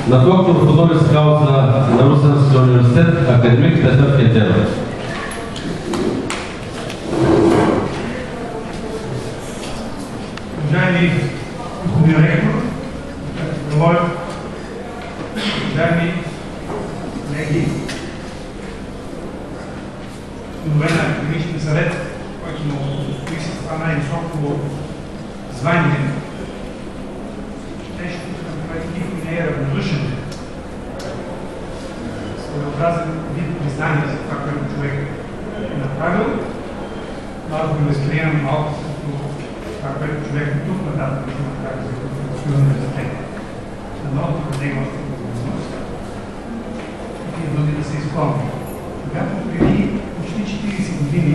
на доктор Honoris Causa на Русенския университет академик Петър Кетеров. Уважаеми господин ректор, уважаеми колеги, членове на академичния съвет, който му стои с това най-високо звание, нещо, което никой не е равнодушен. Своеобразен вид признание за това, което човек е направил, но аз го възприемам малко като това, което човек от тук нататък ще направи за Конституционния университет. Дано от него още възможност такива думи да се изпълни. Когато преди почти 40 години,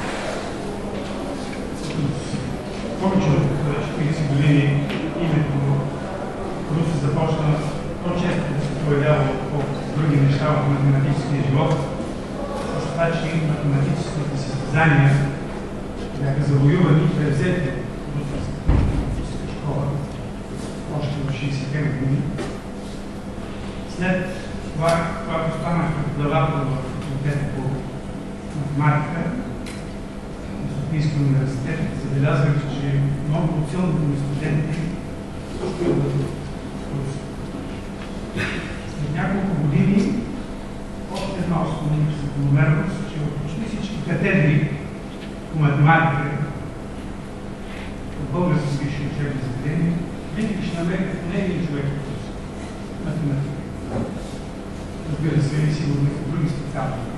повече от 40 години, името Руси започна по-често да се появява от други неща в математическия живот, с това, че математическите състезания бяха завоювани и превзети от Руската математическа школа още в 60-те години. След това, когато станах преподавател в факултета по математика на Софийския университет, забелязвах, че много от силните ми студенти също идват от Руси. След няколко години още една основна закономерност, че от почти всички катедри по математика от български висши учебни заведения винаги ще намерите поне един човек от математика. Разбира се, и сигурно и други специалности.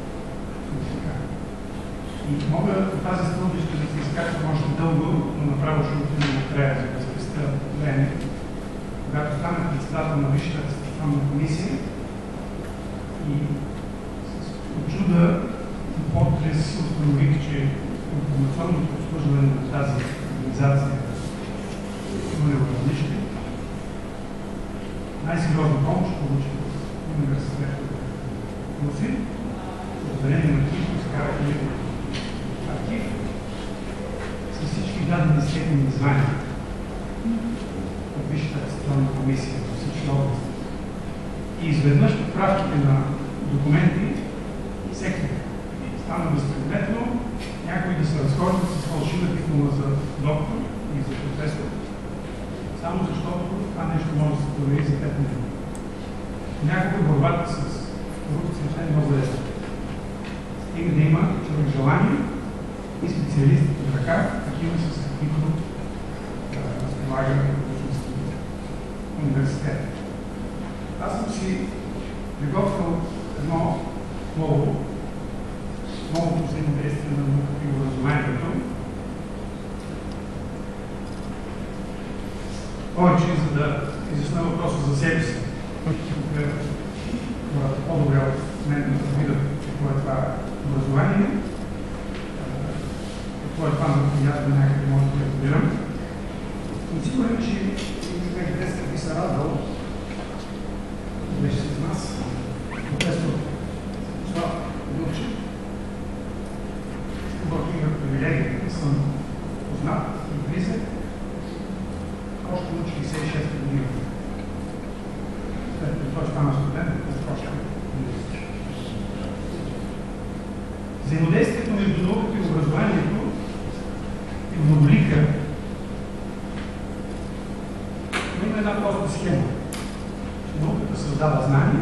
И мога по тази стълбища да се изкачвам още дълго, но направо ще отидем до края, за да спестя време. Когато станах председател на Висшата атестационна комисия и с очуда и потрес установих, че информационното обслужване на тази организация има равнище. Най-сериозна помощ получих от университета в Руси, благодарение на които изкарахме архив с всички дадени степени звания от Висшата атестационна комисия във всички области. И изведнъж поправките на документи всеки стана безпредметно някои да се разхождат с фалшива диплома за доктор и за професор, само защото това нещо може да се провери за 5 минути. Някога борбата с корупцията е много лесна. Стига да има човек желание и специалисти в ръка, такива с каквито разполага университет. Аз съм си приготвил едно новото взаимодействие на науката и образованието. Повече, за да изясня въпроса за себе си. По-добре от мен да видят какво е това образование, какво е това науката, някъде може да разбирам. Но сигурен, че човек днес би се радвал, беше с нас, професор Слав Дълчев, с когото имах привилегията да съм познат и близък още от 66-та година. След като той стана студент, още взаимодействието между науката и образованието е многолика. Но има една проста схема. Науката създава знание,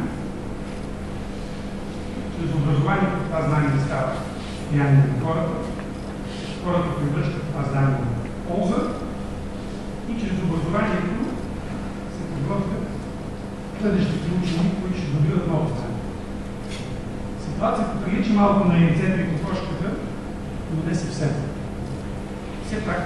чрез образованието това знание да става влияние на хората, хората превръщат това знание на полза и чрез образованието се подготвят бъдещите учени, които ще добиват ново знание. Ситуацията прилича малко на яйцето и кокошката, но не съвсем. Все пак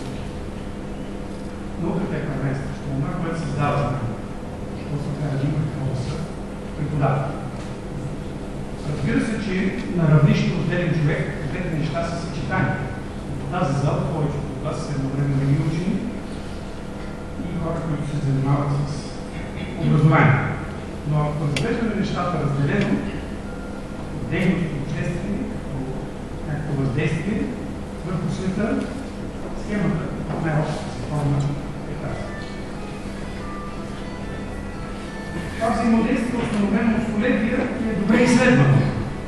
науката е първенстваща, това, което създава знание. Защото се трябва да има какво да са преподаватели. Разбира се, че на равнището отделен човек двете неща са съчетани. В тази зала повечето от вас са едновременно учени и хора, които се занимават с образование. Но ако разглеждаме нещата разделено, дейност и обществени, като някакво въздействие върху света, схемата от най-общата си форма е тази. Това взаимодействие, установено от столетия, е добре изследвано.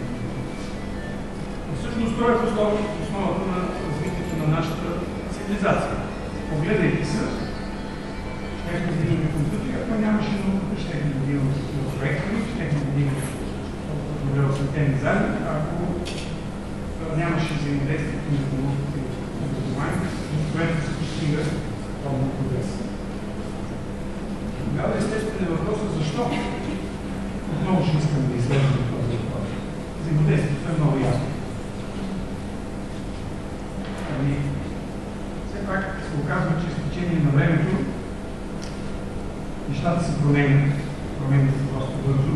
Всъщност това е основата на развитието на нашата цивилизация. Погледайки се, щехме да имаме компютри, ако нямаше науката, щехме да имаме проектори, щехме да имаме добре осветени зали, ако нямаше взаимодействието между науката и образованието, с което се постига подобно прогрес. Тогава естествено е въпросът защо отново ще искам да изследвам този въпрос. Взаимодействието е много ясно. Все пак се оказва, че с течение на времето нещата се променят се просто бързо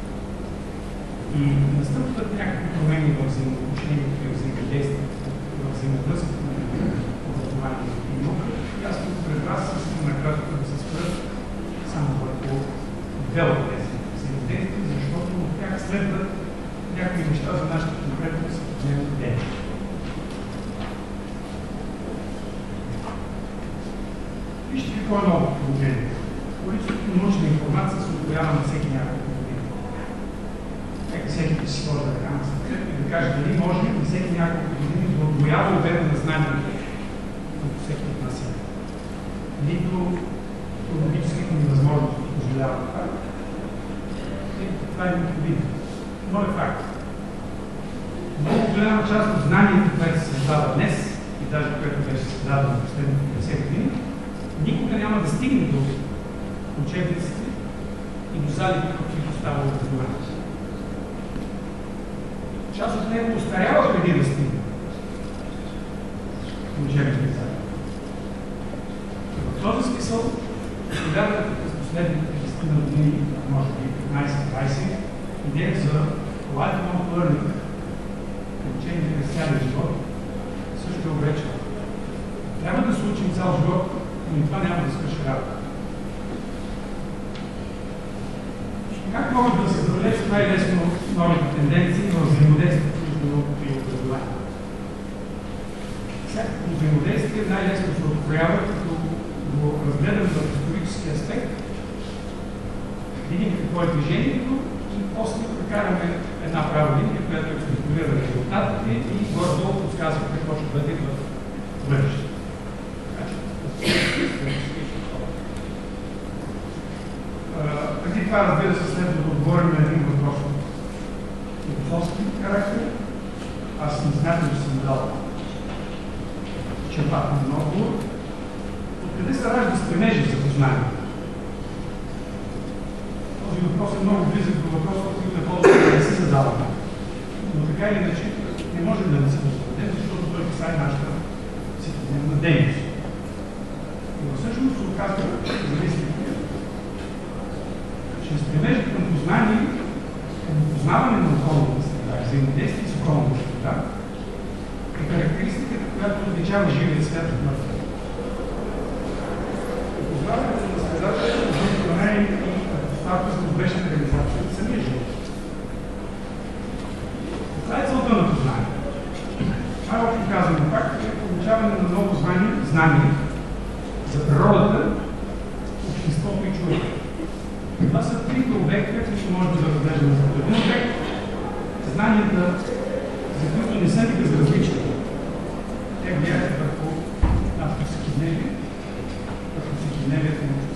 и настъпват някакви промени в взаимоотношението и взаимодействието, в взаимовръзката на образованието и наука. Аз тук пред вас искам накратко да се спра само върху две от тези взаимодействия, защото от тях следват някои неща за нашата конкретна съвременна дейност. Вижте какво е ново положение. Количеството научна информация се отворява на всеки няколко години. Нека всеки да си сложи ръка на сърцето и да каже дали може на всеки няколко години да отвоява обема на знанието, като всеки от нас има. Нито логическите ни възможности позволяват това. Това е необходимо. Но е факт. Много голяма част от знанието, което се създава днес, и даже което беше създадено в последните 50 години, никога няма да стигне до учебниците и до залите, в които става образование. Част от него остарява преди да стигне до учебните зали. В този смисъл, изгледате през последните 10 години, може би 15-20, идея за lifelong learning, учение през цялия живот, също е обречено. Трябва да се учим цял живот, но това няма да свърши работа. Как могат да се забележат най-лесно новите тенденции в взаимодействието между науката и образование? Всякакво взаимодействие най-лесно се откроява, като го разгледаме в исторически аспект, видим какво е движението и после прекараме една права линия, която експектурира резултатите и горе-долу подсказва какво ще бъде в бъдещето. Преди това, разбира се, следва да отговорим на един въпрос от философски характер. Аз не смятам, че съм дал изчерпателен отговор. Откъде се ражда стремежи за познание? Този въпрос е много близък до въпроса, който е по-добре да не се задава. Но така или иначе не може да не се зададем, защото той касае нашата всекидневна дейност. И всъщност се оказва, зависимите, че стремежът към познание, към познаване на околната среда, взаимодействие с околната среда, е характеристиката, която отличава живия свят от мъртвия. Познаването на средата е и предпоставка за успешна реализация на самия живот. Това е целта на познание. Най-общо казано факт е получаване на ново знание за природата, обществото и човека. Това са трите обекта, които може да разглеждаме за един обект. Знанията, за които не са ни безразлични. Те влияят върху нашето всекидневие, върху всекидневието на